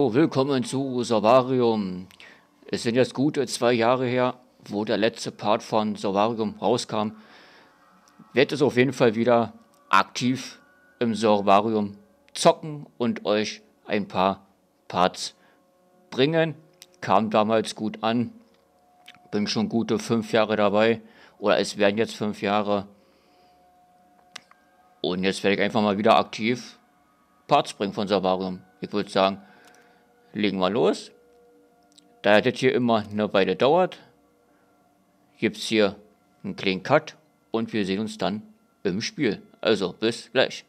Hallo, willkommen zu Solarium. Es sind jetzt gute 2 Jahre her, wo der letzte Part von Solarium rauskam. Werde es auf jeden Fall wieder aktiv im Solarium zocken und euch ein paar Parts bringen. Kam damals gut an, bin schon gute 5 Jahre dabei, oder es werden jetzt 5 Jahre. Und jetzt werde ich einfach mal wieder aktiv Parts bringen von Solarium. Ich würde sagen, legen wir los. Da das hier immer eine Weile dauert, gibt es hier einen kleinen Cut und wir sehen uns dann im Spiel. Also bis gleich.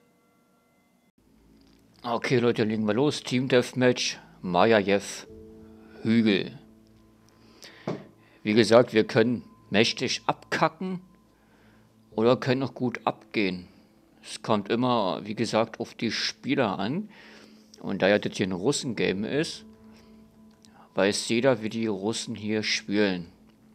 Okay Leute, legen wir los. Team Deathmatch, Majajew, Hügel. Wie gesagt, wir können mächtig abkacken oder können auch gut abgehen. Es kommt immer, wie gesagt, auf die Spieler an. Und da ja das hier ein Russen-Game ist, weiß jeder, wie die Russen hier spielen.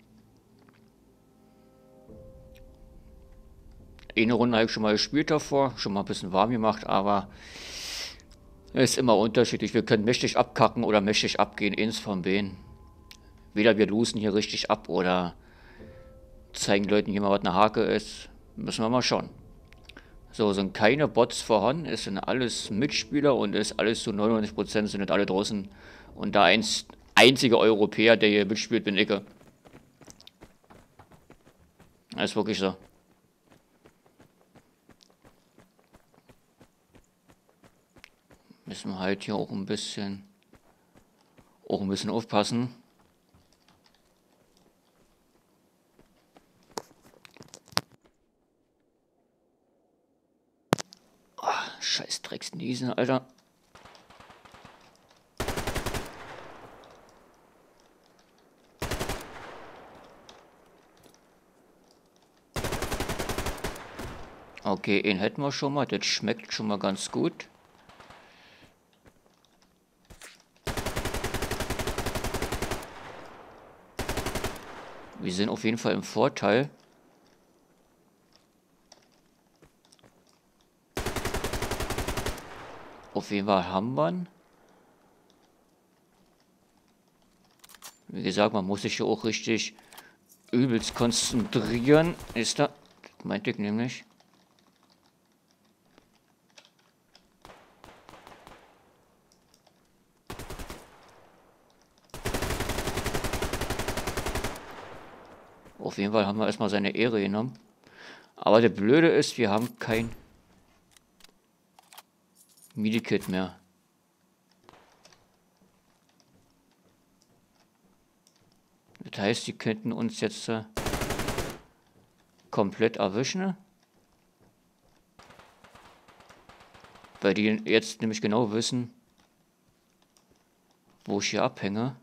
Eine Runde habe ich schon mal gespielt davor, schon mal ein bisschen warm gemacht, aber es ist immer unterschiedlich. Wir können mächtig abkacken oder mächtig abgehen, eins von beiden. Weder wir losen hier richtig ab oder zeigen Leuten hier mal, was eine Hake ist. Müssen wir mal schauen. So, sind keine Bots vorhanden, es sind alles Mitspieler und ist alles zu 99% sind nicht alle draußen. Und der einzige Europäer, der hier mitspielt, bin ich. Das ist wirklich so. Müssen wir halt hier auch ein bisschen aufpassen. Scheiß Drecksniesen, Alter. Okay, ihn hätten wir schon mal. Das schmeckt schon mal ganz gut. Wir sind auf jeden Fall im Vorteil. Auf jeden Fall haben wir ihn. Wie gesagt, man muss sich hier auch richtig übelst konzentrieren. Ist da? Das meinte ich nämlich. Auf jeden Fall haben wir erstmal seine Ehre genommen. Aber der Blöde ist, wir haben kein Medikit mehr. Das heißt, die könnten uns jetzt komplett erwischen. Weil die jetzt nämlich genau wissen, wo ich hier abhänge.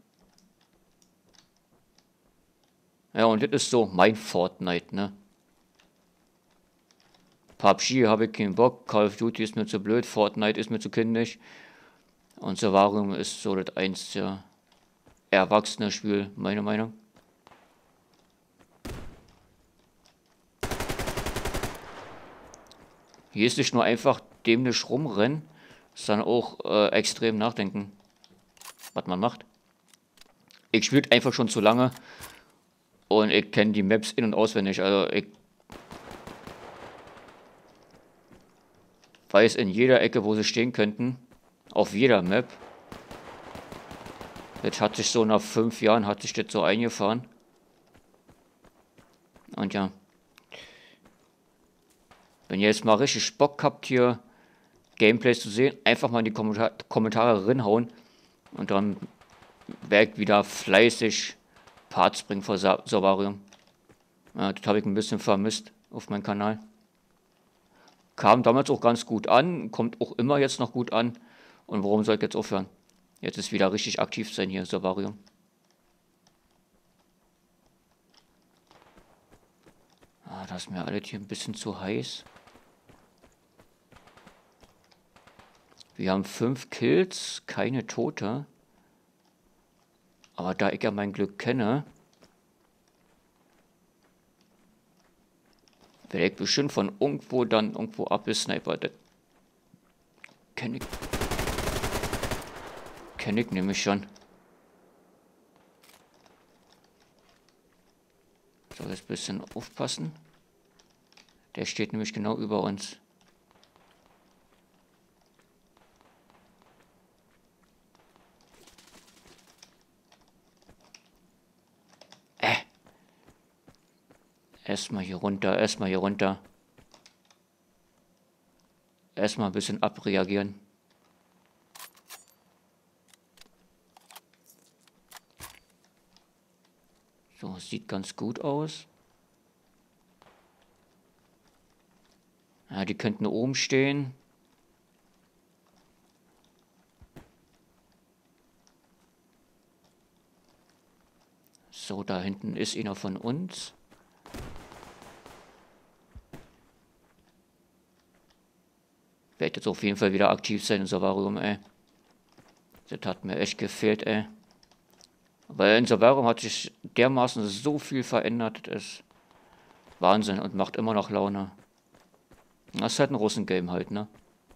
Ja, und das ist so mein Fortnite, ne? PUBG habe ich keinen Bock, Call of Duty ist mir zu blöd, Fortnite ist mir zu kindisch. Und Solarium ist so das einzige erwachsene Spiel, meine Meinung. Hier ist nicht nur einfach dämlich rumrennen, sondern auch extrem nachdenken, was man macht. Ich spiele einfach schon zu lange und ich kenne die Maps in- und auswendig, also ich weiß in jeder Ecke, wo sie stehen könnten, auf jeder Map. Jetzt hat sich so nach 5 Jahren, hat sich das so eingefahren. Und ja. Wenn ihr jetzt mal richtig Bock habt, hier Gameplays zu sehen, einfach mal in die Kommentare reinhauen. Und dann werde ich wieder fleißig Parts bringen für Solarium. Ja, das habe ich ein bisschen vermisst auf meinem Kanal. Kam damals auch ganz gut an, kommt auch immer jetzt noch gut an. Und warum soll ich jetzt aufhören? Jetzt ist wieder richtig aktiv sein hier, Solarium. Ah, das ist mir alles hier ein bisschen zu heiß. Wir haben 5 Kills, keine Tote. Aber da ich ja mein Glück kenne, werde ich bestimmt von irgendwo dann irgendwo abgesnipert. Das kenne ich. Kenne ich nämlich schon. So, jetzt ein bisschen aufpassen. Der steht nämlich genau über uns. Erstmal hier runter, erstmal hier runter. Erstmal ein bisschen abreagieren. So, sieht ganz gut aus. Ja, die könnten oben stehen. So, da hinten ist einer von uns. Werde jetzt auf jeden Fall wieder aktiv sein in Solarium, ey. Das hat mir echt gefehlt, ey. Weil in Solarium hat sich dermaßen so viel verändert, das ist Wahnsinn und macht immer noch Laune. Das ist halt ein Russen-Game halt, ne?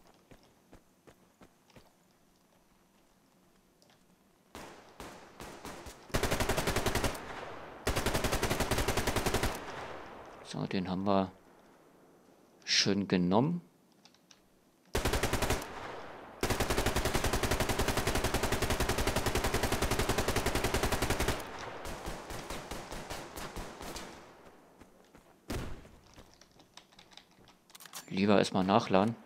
So, den haben wir schön genommen. Lieber erstmal nachladen.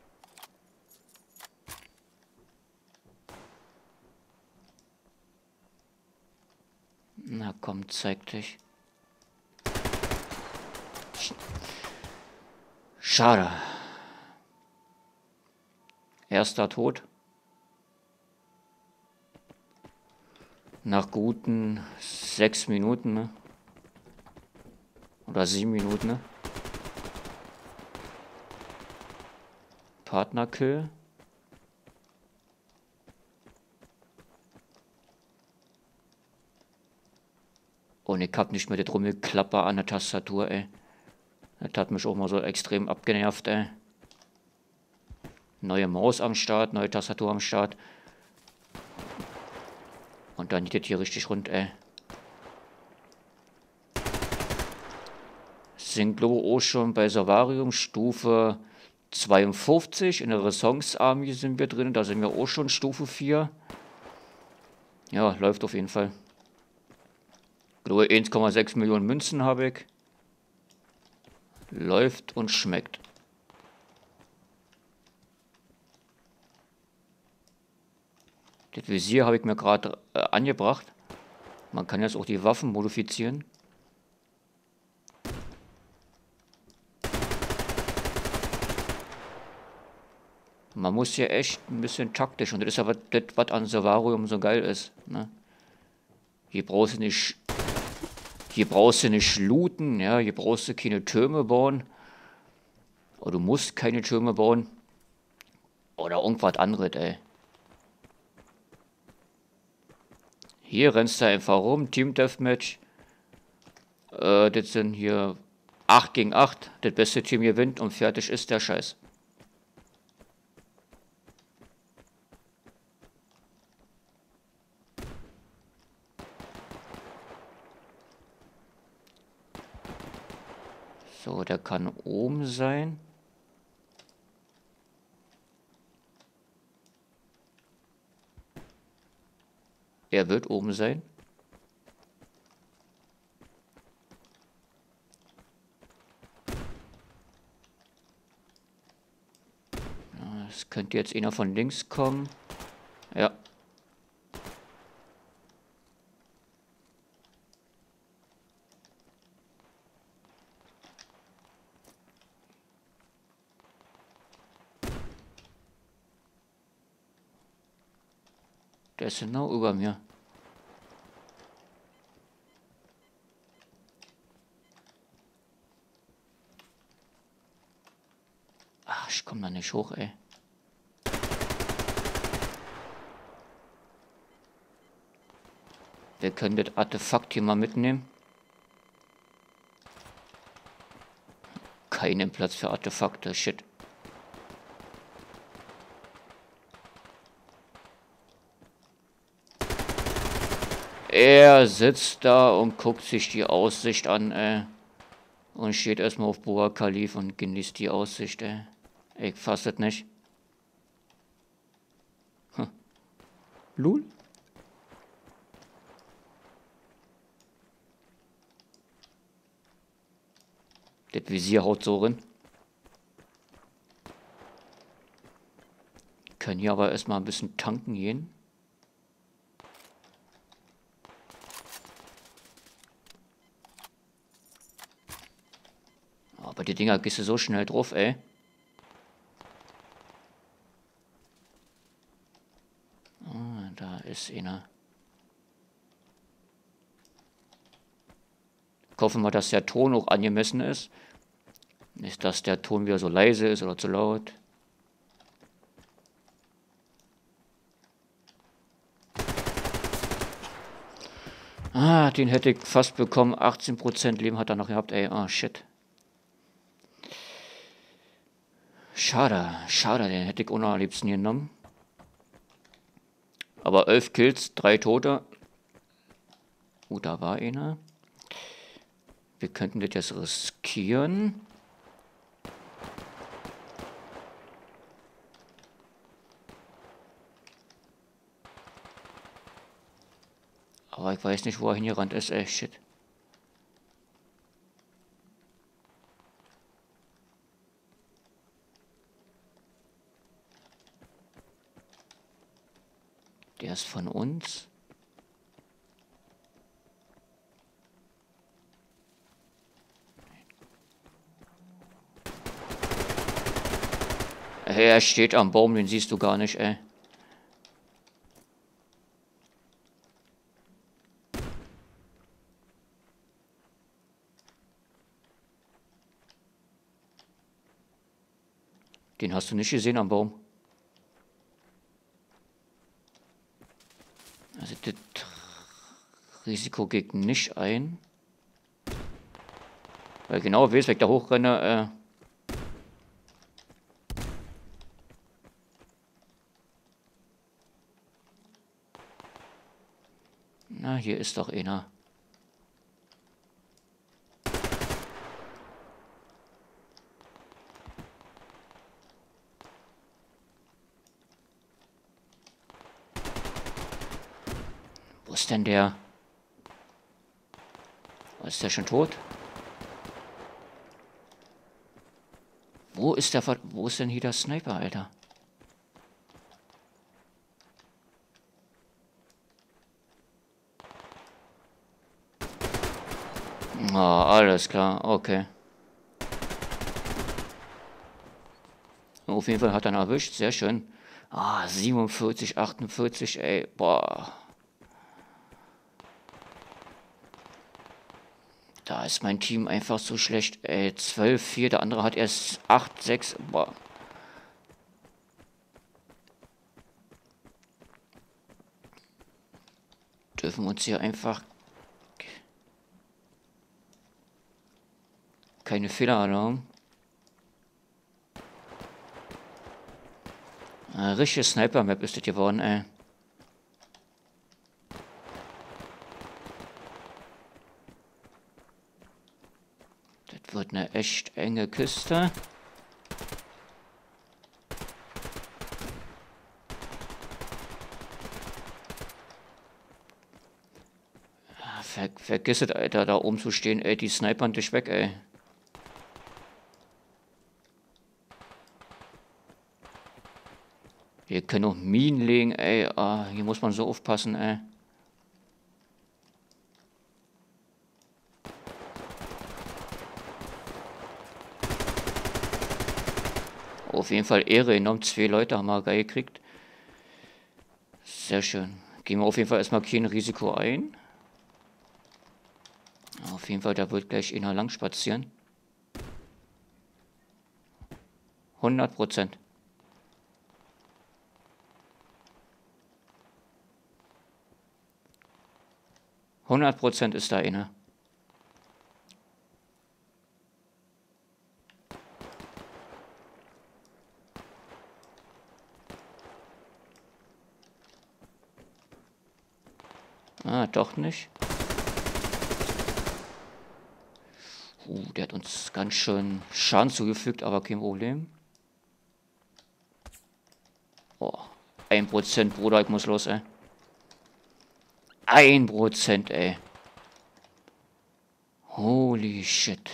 Na komm, zeig dich. Schade. Erster Tod. Nach guten 6 Minuten, ne? Oder 7 Minuten, ne? Partnerkill. Und ich hab nicht mehr das Rumgeklapper an der Tastatur, ey. Das hat mich auch mal so extrem abgenervt, ey. Neue Maus am Start, neue Tastatur am Start. Und dann geht das hier richtig rund, ey. Sind Globo auch schon bei Solarium Stufe 52. In der Renaissance Army sind wir drin. Da sind wir auch schon Stufe 4. Ja, läuft auf jeden Fall. Globo 1,6 Millionen Münzen habe ich. Läuft und schmeckt. Das Visier habe ich mir gerade angebracht. Man kann jetzt auch die Waffen modifizieren. Man muss hier echt ein bisschen taktisch, und das ist ja das, was an Solarium so geil ist. Ne? Hier brauchst du nicht looten, ja, hier brauchst du keine Türme bauen. Oder du musst keine Türme bauen. Oder irgendwas anderes, ey. Hier rennst du einfach rum, Team Deathmatch. Das sind hier 8 gegen 8. Das beste Team gewinnt und fertig ist der Scheiß. So, der kann oben sein. Er wird oben sein. Es könnte jetzt einer von links kommen. Ja. Der ist genau über mir. Ach, ich komme da nicht hoch, ey. Wir können das Artefakt hier mal mitnehmen. Keinen Platz für Artefakte, shit. Er sitzt da und guckt sich die Aussicht an, ey. Und steht erstmal auf Burj Khalifa und genießt die Aussicht, ey. Ich fass das nicht. Lul? Das Visier haut so rein. Können hier aber erstmal ein bisschen tanken gehen. Aber die Dinger gehst du so schnell drauf, ey. Ah, da ist einer. Ich hoffe mal, dass der Ton auch angemessen ist. Nicht, dass der Ton wieder so leise ist oder zu laut. Ah, den hätte ich fast bekommen. 18% Leben hat er noch gehabt, ey. Ah, shit. Schade, schade, den hätte ich auch noch am liebsten genommen. Aber 11 Kills, 3 Tote. Da war einer. Wir könnten das jetzt riskieren. Aber ich weiß nicht, wo er hingerannt ist, ey, shit. Der ist von uns. Hey, er steht am Baum, den siehst du gar nicht, ey. Den hast du nicht gesehen am Baum. Also das Risiko geht nicht ein. Weil genau weiß, wenn ich da hochrenne, na, hier ist doch einer. Wo ist denn der? Ist der schon tot? Wo ist denn hier der Sniper, Alter? Ah, alles klar, okay. Auf jeden Fall hat er ihn erwischt, sehr schön. Ah, 47, 48, ey, boah. Da ist mein Team einfach so schlecht, ey. 12, 4, der andere hat erst 8, 6, boah. Dürfen uns hier einfach keine Fehler erlauben. Richtige Sniper-Map ist das geworden, ey. Das wird eine echt enge Kiste. Vergiss es, Alter, da oben zu stehen, ey, die snipern dich weg, ey. Wir können auch Minen legen, ey. Ah, hier muss man so aufpassen, ey. Auf jeden Fall Ehre enorm. 2 Leute haben wir geil gekriegt. Sehr schön. Gehen wir auf jeden Fall erstmal kein Risiko ein. Auf jeden Fall, da wird gleich einer lang spazieren. 100%. 100% ist da einer. Ah, doch nicht. Der hat uns ganz schön Schaden zugefügt, aber kein Problem. Oh, 1%, Bruder, ich muss los, ey. 1%, ey. Holy shit.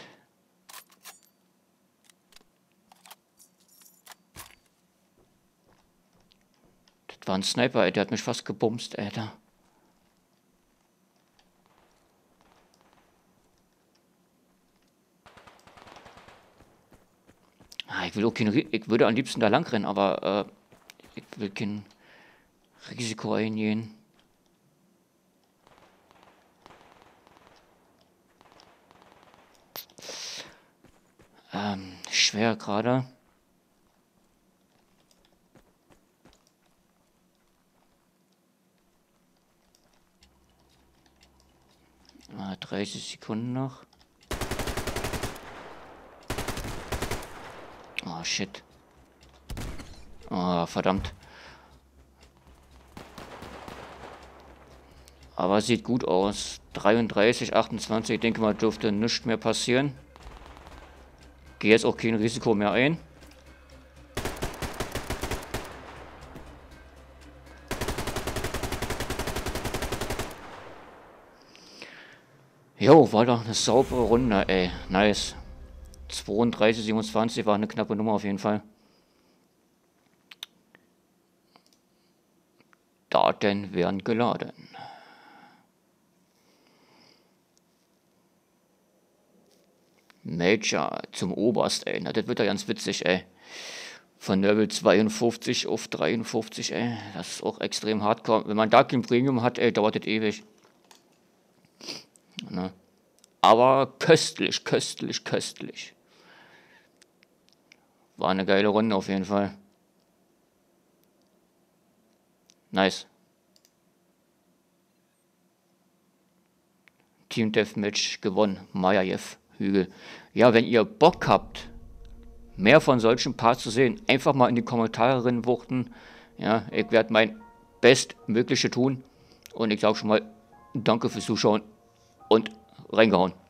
Das war ein Sniper, ey, der hat mich fast gebumst, Alter. Ich will auch ich würde am liebsten da lang rennen, aber ich will kein Risiko eingehen. Schwer gerade. 30 Sekunden noch. Oh, shit. Oh, verdammt. Aber sieht gut aus. 33, 28, ich denke mal, dürfte nichts mehr passieren. Gehe jetzt auch kein Risiko mehr ein. Jo, war doch eine saubere Runde, ey. Nice. 32, 27 war eine knappe Nummer auf jeden Fall. Daten werden geladen. Major zum Oberst, ey. Na, das wird ja ganz witzig, ey. Von Level 52 auf 53, ey. Das ist auch extrem hardcore. Wenn man da kein Premium hat, ey, dauert das ewig. Na. Aber köstlich, köstlich, köstlich. War eine geile Runde auf jeden Fall. Nice. Team Deathmatch gewonnen. Majajew, Hügel. Ja, wenn ihr Bock habt, mehr von solchen Parts zu sehen, einfach mal in die Kommentare reinwuchten. Ja, ich werde mein Bestmögliche tun. Und ich sage schon mal, danke fürs Zuschauen und reingehauen.